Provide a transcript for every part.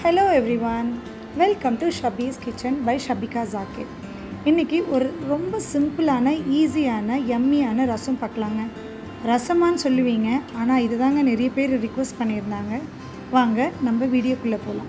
Hello everyone, welcome to Shabi's kitchen by Shabika Zakir. இன்னைக்கு ஒரு ரொம்ப சிம்பிளான ஈஸியான யம்மியான ரசம் பார்க்கலாங்க. ரசமான்னு சொல்லுவீங்க, ஆனால் இதுதாங்க நிறைய பேர் ரிக்வெஸ்ட் பண்ணியிருந்தாங்க. வாங்க நம்ம வீடியோக்குள்ளே போகலாம்.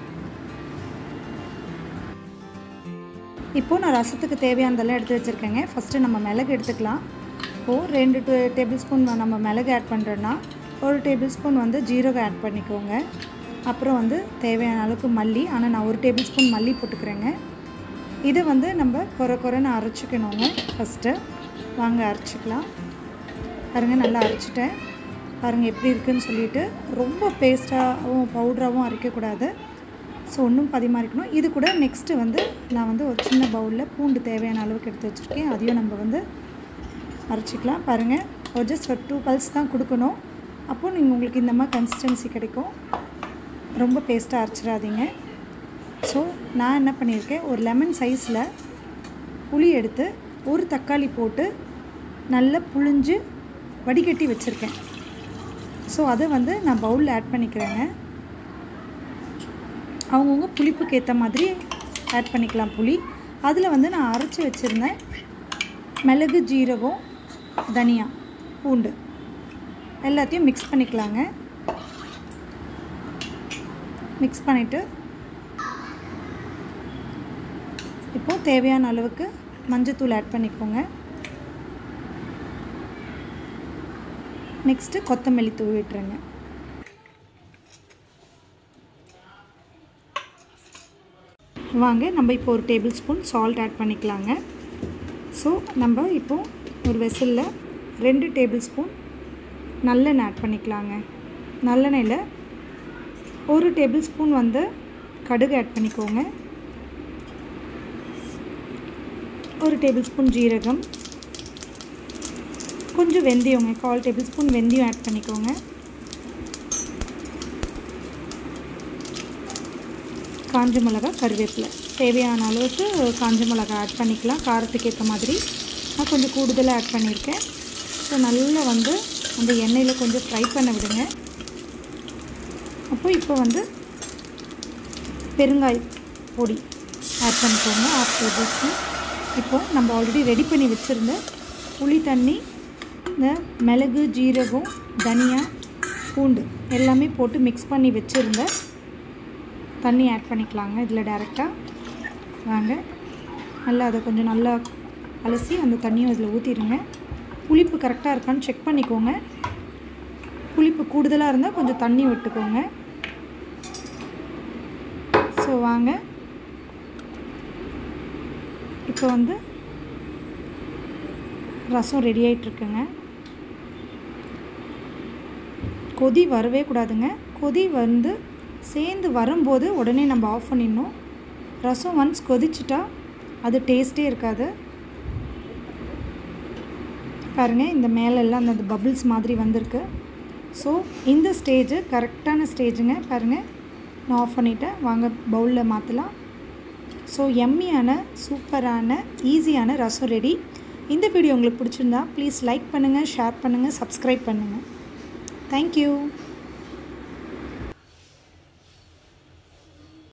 இப்போது நான் ரசத்துக்கு தேவையானதெல்லாம் எடுத்து வச்சுருக்கேங்க. ஃபஸ்ட்டு நம்ம மிளகு எடுத்துக்கலாம். இப்போது 2 டேபிள் ஸ்பூன் நம்ம மிளகு ஆட் பண்ணுறோன்னா 1 டேபிள் ஸ்பூன் ஜீரகம் ஆட் பண்ணிக்கோங்க. அப்புறம் தேவையான அளவுக்கு மல்லி, ஆனால் நான் 1 டேபிள் ஸ்பூன் மல்லி போட்டுக்கிறேங்க. இதை நம்ம கொரன்னு அரைச்சிக்கணுங்க. ஃபஸ்ட்டு வாங்க அரைச்சிக்கலாம். பாருங்கள், நல்லா அரைச்சிட்டேன். பாருங்கள் எப்படி இருக்குதுன்னு சொல்லிவிட்டு. ரொம்ப பேஸ்ட்டாகவும் பவுடராகவும் அரைக்கக்கூடாது. ஸோ ஒன்றும் பதிமாக இருக்கணும். இது கூட நெக்ஸ்ட்டு நான் ஒரு சின்ன பவுலில் பூண்டு தேவையான அளவுக்கு எடுத்து வச்சுருக்கேன். அதையும் நம்ம அரைச்சிக்கலாம். பாருங்கள், ஒரு ஜஸ்ட் 2 பல்ஸ் தான் கொடுக்கணும். அப்போது உங்களுக்கு இந்த மாதிரி கன்சிஸ்டன்சி கிடைக்கும். ரொம்ப பேஸ்ட்டாக அரைச்சிடாதீங்க. ஸோ நான் என்ன பண்ணியிருக்கேன், ஒரு லெமன் சைஸில் புளி எடுத்து ஒரு தக்காளி போட்டு நல்லா புளிஞ்சு வடிகட்டி வச்சுருக்கேன். ஸோ அதை நான் பவுலில் ஆட் பண்ணிக்கிறேங்க. அவங்கவுங்க புளிப்புக்கு ஏற்ற மாதிரி ஆட் பண்ணிக்கலாம் புளி. அதில் நான் அரைச்சி வச்சுருந்தேன் மிளகு, ஜீரகம், தனியா, பூண்டு எல்லாத்தையும் மிக்ஸ் பண்ணிக்கலாங்க. மிக்ஸ் பண்ணிவிட்டு இப்போது தேவையான அளவுக்கு மஞ்சத்தூள் ஆட் பண்ணிக்கோங்க. நெக்ஸ்ட்டு கொத்தமல்லி தூவி விட்டுருங்க. வாங்க நம்ம இப்போ 1 டேபிள் ஸ்பூன் சால்ட் ஆட் பண்ணிக்கலாங்க. ஸோ நம்ம இப்போது ஒரு வெசலில் 2 டேபிள் ஸ்பூன் நல்லெண்ணெய் ஆட் பண்ணிக்கலாங்க. நல்லெண்ணெயில் 1 டேபிள் ஸ்பூன் கடுகு ஆட் பண்ணிக்கோங்க. 1 டேபிள் ஸ்பூன் ஜீரகம், கொஞ்சம் வெந்தயங்க, 1/4 டேபிள் ஸ்பூன் வெந்தயம் ஆட் பண்ணிக்கோங்க. காஞ்ச மிளகா, கருவேப்பிலை, தேவையான அளவுக்கு காஞ்ச மிளகா ஆட் பண்ணிக்கலாம். காரத்துக்கு ஏற்ற மாதிரி நான் கொஞ்சம் கூடுதலாக ஆட் பண்ணியிருக்கேன். ஸோ நல்லா அந்த எண்ணெயில் கொஞ்சம் ஃப்ரை பண்ண விடுங்க. அப்போ இப்போ பெருங்காய பொடி ஆட் பண்ணிக்கோங்க, 1/2 டேபிள் ஸ்பூன். இப்போது நம்ம ஆல்ரெடி ரெடி பண்ணி வச்சுருந்த புளி தண்ணி, இந்த மிளகு, ஜீரகம், தனியா, பூண்டு எல்லாமே போட்டு மிக்ஸ் பண்ணி வச்சுருந்த தண்ணி ஆட் பண்ணிக்கலாங்க. இதில் டைரெக்டாக வாங்க நல்லா அதை கொஞ்சம் நல்லா அலசி அந்த தண்ணியும் இதில் ஊற்றிடுங்க. புளிப்பு கரெக்டாக இருக்கான்னு செக் பண்ணிக்கோங்க. புளிப்பு கூடுதலாக இருந்தால் கொஞ்சம் தண்ணி விட்டுக்கோங்க. ஸோ வாங்க இப்போ ரசம் ரெடி ஆகிட்டுருக்குங்க. கொதி வரவே கூடாதுங்க. கொதி சேர்ந்து வரும்போது உடனே நம்ம ஆஃப் பண்ணிடணும். ரசம் ஒன்ஸ் கொதிச்சிட்டா அது டேஸ்ட்டே இருக்காது. பாருங்கள், இந்த மேலெல்லாம் அந்த பபிள்ஸ் மாதிரி வந்திருக்கு. ஸோ இந்த ஸ்டேஜு கரெக்டான ஸ்டேஜுங்க. பாருங்கள், நான் ஆஃப் பண்ணிவிட்டேன். வாங்க பவுலில் மாற்றலாம். ஸோ யம்மியான சூப்பரான ஈஸியான ரசம் ரெடி. இந்த வீடியோ உங்களுக்கு பிடிச்சிருந்தா ப்ளீஸ் லைக் பண்ணுங்கள், ஷேர் பண்ணுங்கள், சப்ஸ்கிரைப் பண்ணுங்கள். தேங்க்யூ.